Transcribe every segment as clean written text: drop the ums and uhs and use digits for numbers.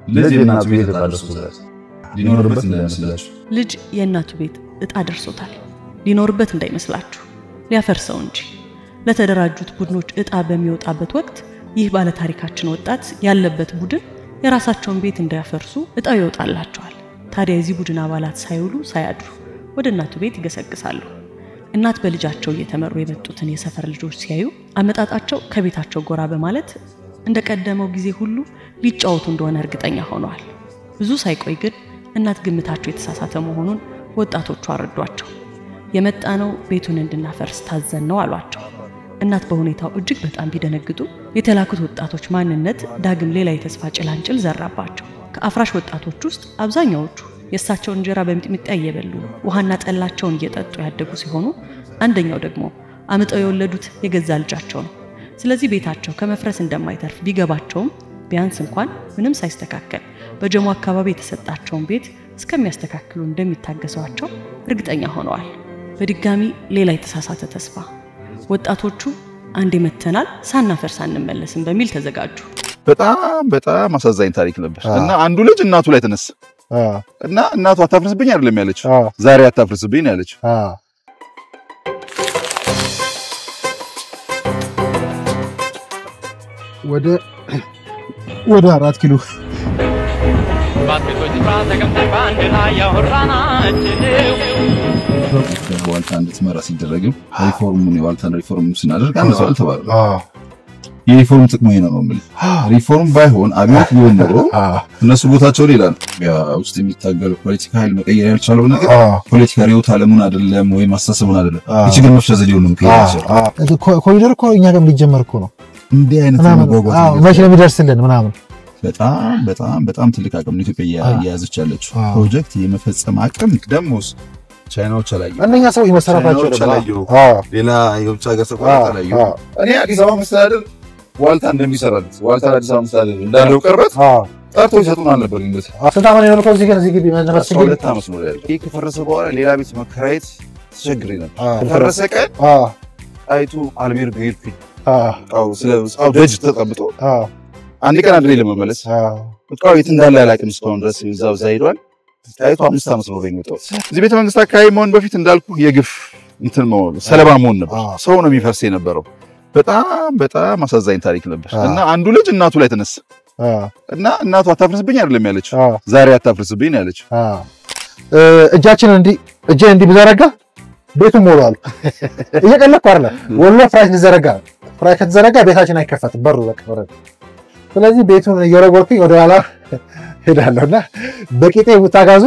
ልጅ የእናቱ ቤት እጣ ደርሶታል ሊኖርበት እንዳይመስላችሁ ልጅ የእናቱ ቤት እጣ ደርሶታል ሊኖርበት እንዳይመስላችሁ ሊያፈርሰው እንጂ ለተደራጁት ቡድኖች እጣ በሚወጣበት ወቅት ይህ ባለ ታሪካችን ወጣት ያለበት ቡድን የራሳቸውን ቤት እንዳያፈርሱ እጣው ይወጣላቸዋል ታዲያ የዚህ ቡድን አባላት ሳይውሉ ሳያድሩ ወደ እናቱ ቤት ይገሰግሳሉ እናት በልጃቸው እየተመሩ የመጡትን የሰፈር ልጆች ሲያዩ አመጣጣቸው ከቤታቸው ጎራ በማለት እንደቀደመው ጊዜ ሁሉ ሊጫወቱ እንደሆነ እርግጠኛ ሆነዋል ብዙ ሳይቆይ ግን እናት ግምታቸው የተሳሳተ መሆኑን ወጣቶቹ አረዷቸው የመጣነው ቤቱን እንድናፈርስ ታዘን ነው አሏቸው እናት በሁኔታው እጅግ በጣም ቢደነግጡ የተላኩት ወጣቶች ማንነት ዳግም ሌላ የተስፋ ጭላንጭል ዘራባቸው ከአፍራሽ ወጣቶች ውስጥ አብዛኛዎቹ የእሳቸው እንጀራ በሚጥሚጣ እየበሉ ውሃና ጠላቸውን እየጠጡ ያደጉ ሲሆኑ አንደኛው ደግሞ አምጠው የወለዱት የገዛ ልጃቸው ነው ስለዚህ ቤታቸው ከመፍረስ እንደማይተርፍ ቢገባቸውም ቢያንስ እንኳን ምንም ሳይስተካከል በጀሞ አካባቢ የተሰጣቸውን ቤት እስከሚያስተካክሉ እንደሚታገሷቸው እርግጠኛ ሆነዋል በድጋሚ ሌላ የተሳሳተ ተስፋ ወጣቶቹ አንዴ መተናል ሳናፈርስ አንመለስም በሚል ተዘጋጁ በጣም አሳዛኝ ታሪክ ነበር እና አንዱ ልጅ እናቱ ላይ ተነሳ እና እናቱ አታፍርስብኝ አይደለም ያለች ዛሬ አታፍርስብኝ ያለች ወደ 4 ኪሎ ባትቶች ባተቀምጠ ባንድና ያወራናችሁ ዋልታ እንድትመራ ሲደረግም ሪፎርሙን የዋልታን ሪፎርም ስናደርግ አንድ ሰው አልተባለ የሪፎርም ጥቅሙ ይሄ ነው ማለት ሪፎርም ባይሆን አብዮት ቢሆን ነው እነሱ ቦታቸው ሌላ ነው ያ ውስጥ የሚታገሉ ፖለቲካ ኃይል መቀየር ያልቻለው ነገር ፖለቲካ ሪዮት አለሙን አይደለም ወይ ማስተሳሰቡን አይደለም የችግር መፍቻ ዘዴውን ነው ከያዘው ኮሪደር እኮ እኛ ጋር ሊጀመር እኮ ነው እንዴ አይነት መጓጓዝ መቼ ነው የሚደርስልን ምናምን በጣም ትልቅ አቅም ነው ኢትዮጵያ ያያዘች ያለችው ፕሮጀክት የመፈጸም አቅም ደሞስ ቻይናዎች አላዩ እነኛ ሰው ይመሰራታቸው ሌላ የውጭ ሀገር ሰቆጣ አላዩ እኔ አዲስ አበባ መስተዳድር ዋልታ እንደሚሰራለት ዋልታ አዲስ አበባ መስተዳድር እንዳለው ቀርበት ጠርቶ ይሰጡናል ነበር እንደዚህ ስንታማን ነው ከዚህ ጋር እዚህ ግቢ መነፈስ ግቢ ሁለት አመት ነው ያለው ይሄ ከፈረሰ በኋላ ሌላ ቤት መከራየት ተቸግሬ ነበር ከፈረሰ ቀን አይቱ አልቤር ቤርፊ ስለዚህ ደጅ ተቀምጦ አንድ ቀን አድሬ ለመመለስ ወጣው የት እንዳለ ያላቅም እስካሁን ድረስ ይዛው ዛይዷል ታይቶ 5 አመት ነው የሚመጣው እዚህ ቤተ መንግስት አካባቢ መሆን በፊት እንዳልኩ የግፍ እንትን መሆን ሰለባ መሆን ነበር ሰው ነው የሚፈርስ የነበረው በጣም አሳዛኝ ታሪክ ነበር እና አንዱ ልጅ እናቱ ላይ ተነሳ እና እናቱ አታፍርስብኝ አይደለም ያለች ዛሬ አታፍርስብኝ ያለች እጃችን እንዲ ቢዘረጋ ቤቱ ሞላል እየቀለኩ አይደለ ወሎ ፍራሽ ሊዘረጋ ፍራሽ ከተዘረጋ ቤታችን አይከፈትም በሩ በቀረ ስለዚህ ቤቱን እየረጎርኩኝ ወደ ኋላ ሄዳለሁና በቂጤ ውታጋዙ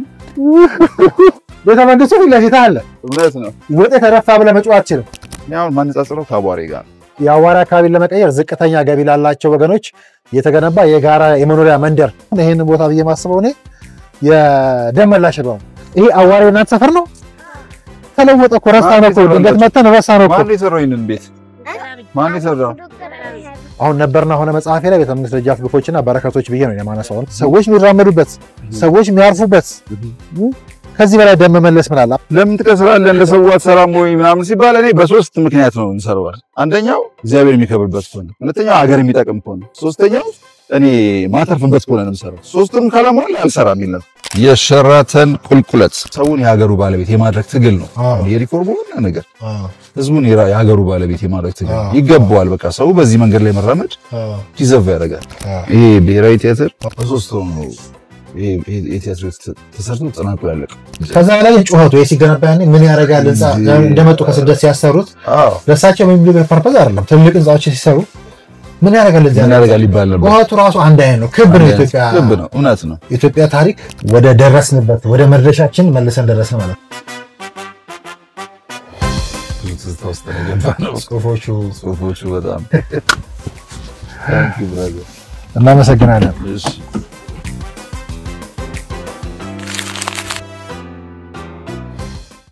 ቤተ መንግስቱ ለፊት አለ እውነት ነው ወጤ ተረፋ ብለ መጫወት ነው ያው ማንጻጽረው ከአቧሬ ጋር የአዋራ አካባቢ ለመቀየር ዝቅተኛ ገቢ ላላቸው ወገኖች የተገነባ የጋራ የመኖሪያ መንደር ይሄን ቦታ በየማስበው ነው የደመላሽ ነው ይሄ አዋሬው እናት ሰፈር ነው ተለወጠ ኮረስታ ነው ድንገት መተን ረሳ ነው ማን ይሰራው ይሄንን ቤት ማን ይሰራው አሁን ነበርና ሆነ መጽሐፌ ላይ ቤተ መንግስት ደጃፍ ግፎችና በረከቶች ብዬ ነው የማነሳው ሰዎች የሚራመዱበት ሰዎች የሚያርፉበት ከዚህ በላይ ደም መመለስ ምን አለ ለምን ትከስራለህ ለሰዋት ሰላም ወይ ምናምን ሲባል እኔ በሶስት ምክንያት ነው እንሰራው አንደኛው እግዚአብሔር የሚከብርበት ከሆነ ሁለተኛው ሀገር የሚጠቅም ከሆነ ሶስተኛው እኔ ማተርፍበት ከሆነ ነው እንሰራው ሶስቱም ካላሟላ አልሰራም ይላል የሸራተን ቁልቁለት ሰውን የሀገሩ ባለቤት የማድረግ ትግል ነው የሪፎርሙ ነገር ህዝቡን የሀገሩ ባለቤት የማድረግ ትግል ይገባዋል በቃ ሰው በዚህ መንገድ ላይ መራመድ ዲዘርቭ ያደርጋል ይሄ ብሔራዊ ቲያትር በሶስት ነው ይሄ ቲያትር ተሰርቶ ተጠናቆ ያለቀ ከዛ ላይ ጩኸቱ ሲገነባ ያኔ ምን ያደርጋል እንዛ እንደመጡ ከስደት ሲያሰሩት ለሳቸው ምን ቢሉ ፐርፐዝ አይደለም ትልቅ እንዛዎች ሲሰሩ ምን ያደርጋል እዚህ ያደርጋል ይባል ነበር ጩኸቱ ራሱ አንድ አይነት ነው ክብ ነው ኢትዮጵያ ክብ ነው እውነት ነው ኢትዮጵያ ታሪክ ወደ ደረስንበት ወደ መድረሻችን መልሰን ደረስን ማለት ነው ጽሁፎቹ በጣም ታንኪ ብራዘር እናመሰግናለን